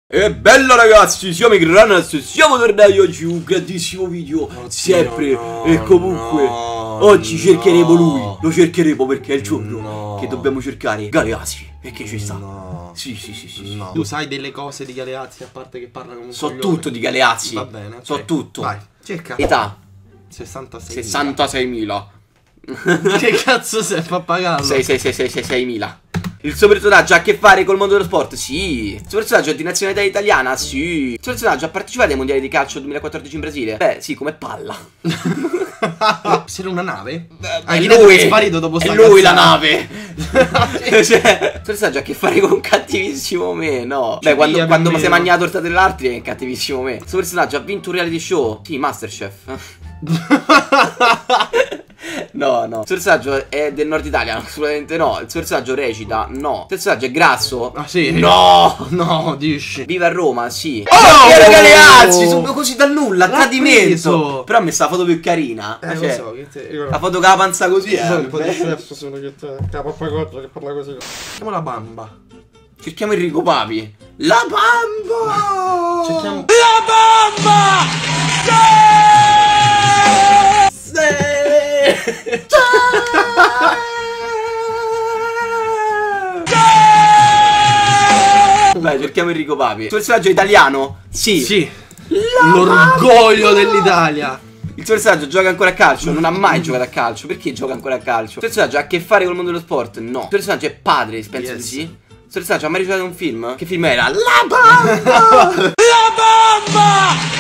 E bella ragazzi, siamo i Granas, siamo tornati oggi con un grandissimo video, sempre e comunque. Oggi cercheremo lui, lo cercheremo perché è il giorno che dobbiamo cercare Galeazzi, perché ci sta. Sì. Tu sai delle cose di Galeazzi, a parte che parla come un So tutto di Galeazzi. Va bene, okay. So tutto. Vai, cerca. Età 66.000. 66.000. Che cazzo sei, pappagallo? 6.000. Il suo personaggio ha a che fare col mondo dello sport? Sì. Il suo personaggio è di nazionalità italiana? Sì. Il suo personaggio ha partecipato ai mondiali di calcio 2014 in Brasile? Beh, sì, come palla. Se era una nave? È lui, è sparito dopo sta è lui la cazzata. nave. Cioè, il suo personaggio ha a che fare con un cattivissimo me, no. Beh, quando si mangia la torta dell'altri è un cattivissimo me. Il suo personaggio ha vinto un reality show? Sì, Masterchef. No. Il suo personaggio è del nord Italia? Assolutamente no. Il suo personaggio recita? No. Il suo personaggio è grasso? Ah sì? No, dici. Vive a Roma? Sì. Era Galeazzi, subito così dal nulla, L'ha tradimento. preso. Però ha messo la foto più carina. Lo Cioè, so, che te... la foto con la panza così, Un po' di stress sono che te... Pappagallo che parla così. Cerchiamo la bamba. Cerchiamo Enrico Papi. La bamba! Cerchiamo... La bamba! Vai, cerchiamo Enrico Papi. Il suo personaggio è italiano? Sì. L'orgoglio dell'Italia. Il suo personaggio gioca ancora a calcio? Non ha mai giocato a calcio. Perché gioca ancora a calcio? Il suo personaggio ha a che fare col mondo dello sport? No. Il suo personaggio è padre? Penso di sì. Il suo personaggio ha mai recitato un film? Che film era? La bamba! La bamba!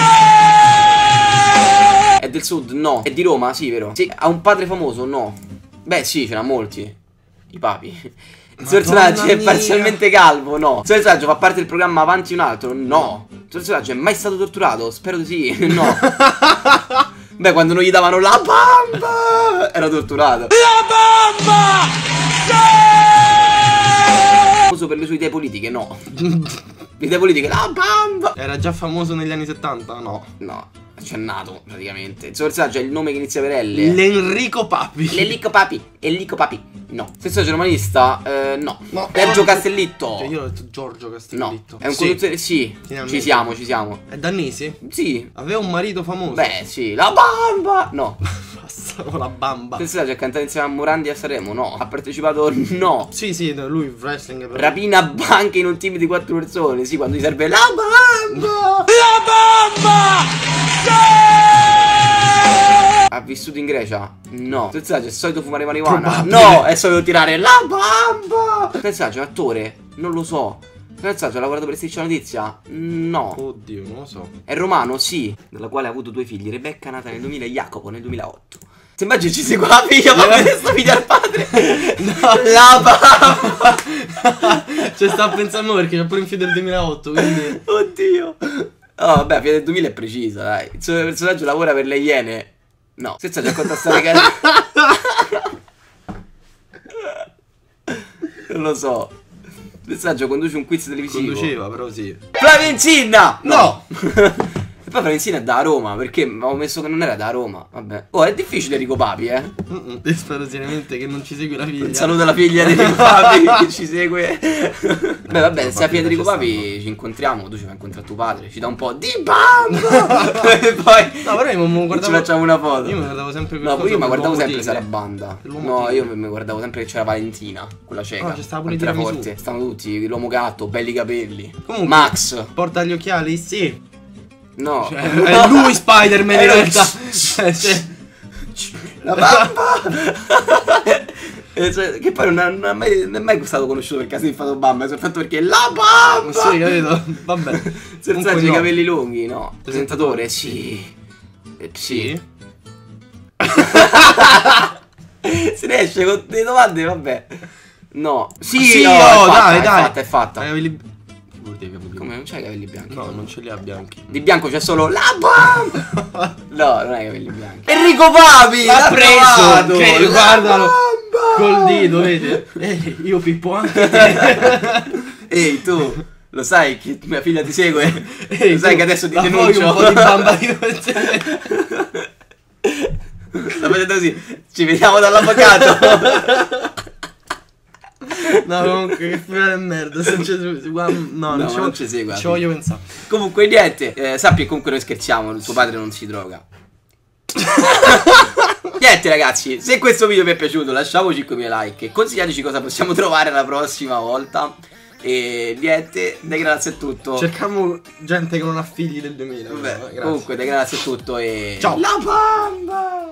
È del sud? No. È di Roma? Sì, vero. Sì. Ha un padre famoso? No. Beh, sì, ce n'ha molti. I papi. Il suo personaggio è parzialmente calvo? No. Il suo personaggio fa parte del programma Avanti un altro? No. Il suo personaggio è mai stato torturato? Spero di sì. No. Beh, quando non gli davano la bamba era torturato. La bamba! Famoso per le sue idee politiche? No. Le idee politiche? La bamba! Era già famoso negli anni 70? No. C'è nato praticamente. Il suo personaggio è il nome che inizia per L. L'Enrico Papi. L'Enrico Papi. Enrico Papi. No. Il personaggio romanista? No. No. Sergio Castellitto. Cioè, io ho detto Giorgio Castellitto. No. È un conduttore. Sì. Ci siamo. È danese? Sì. Aveva un marito famoso? Beh, sì. La bamba. No. Basta con la bamba. Il personaggio è cantato insieme a Morandi a Sanremo? No. Ha partecipato? No. Sì, lui wrestling però. Rapina banche in un team di 4 persone? Sì, quando gli serve la bamba. La bamba. Ha vissuto in Grecia? No. Il personaggio è solito fumare marijuana? Probabile. No, è solito tirare la bamba. Il personaggio è attore? Non lo so. Il personaggio ha lavorato per Striscia Notizia? No. Oddio, non lo so. È romano? Sì. Dalla quale ha avuto 2 figli, Rebecca nata nel 2000 e Jacopo nel 2008. Se immagini ci segue la figlia, ma vedere sta figlia al padre. No. La bamba. Cioè sta pensando perché c'è pure in fine del 2008, quindi... Oddio. Oh, vabbè, fine del 2000 è precisa, dai. Il suo personaggio lavora per le Iene? No. Senza già contestare che... Non lo so. Il personaggio conduce un quiz televisivo? Conduceva, però sì. Flavincina! No! E poi Flavincina è da Roma, perché avevo messo che non era da Roma. Vabbè. Oh, è difficile Enrico Papi, eh. Spero seriamente che non ci segui la figlia. Un saluto alla figlia di Enrico Papi che ci segue. Beh, vabbè, se la figlia di Enrico Papi ci incontriamo, tu ci vai a incontrare tuo padre, ci dà un po' di bamba. E poi no, però io mi guardavo... ci facciamo una foto. Io mi guardavo sempre No, poi io mi guardavo sempre Sarabanda. L'uomo No, io mi guardavo sempre che c'era Valentina, quella cieca. No, c'è stava pure Era Tiramisù. forte. Stavano tutti, l'uomo gatto, belli capelli. Comunque, Max. porta gli occhiali? Sì. No. Cioè, è lui Spider-Man in realtà. Cioè, La bamba. Cioè, che poi non è mai stato conosciuto per caso di fatto bamba, soltanto perché la bamba. non so, capito? Vabbè. Senza i no. capelli lunghi, no. Presentatore, sì. Sì. Se ne esce con delle domande, vabbè. No. Sì, no, dai. È fatta. Come non c'hai i capelli bianchi? No, non ce li ha bianchi. Di bianco c'è solo la bamba. No, non hai i capelli bianchi. Enrico Papi! L'ha preso! Che, guardalo! Col dito, vedi? Io pippo anche te. Ehi, tu, lo sai che mia figlia ti segue? Ehi, lo sai che adesso ti denuncio? un po' di bamba io per te. Sta facendo così. Ci vediamo dall'avvocato. No, comunque, che figura di merda. Se no, non ci segue. Ci voglio pensare. Comunque, niente. Sappi che comunque noi scherziamo. Il tuo padre non si droga. Niente, ragazzi. Se questo video vi è piaciuto, lasciamo 5.000 like. E consigliateci cosa possiamo trovare la prossima volta. E niente, dai, grazie a tutto. Cerchiamo gente che non ha figli del 2000. Vabbè, comunque, dai, grazie a tutto. E ciao. La bamba!